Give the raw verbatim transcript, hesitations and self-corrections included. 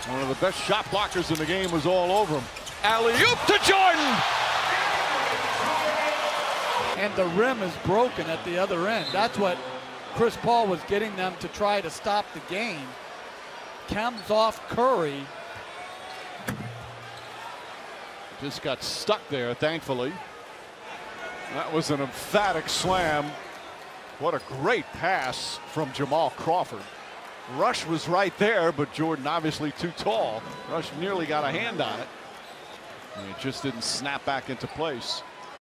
One of the best shot blockers in the game was all over him. Alley-oop to Jordan! And the rim is broken at the other end. That's what Chris Paul was getting them to try to stop the game. Comes off Curry. Just got stuck there, thankfully. That was an emphatic slam. What a great pass from Jamal Crawford. Rush was right there, but Jordan obviously too tall. Rush nearly got a hand on it. And it just didn't snap back into place.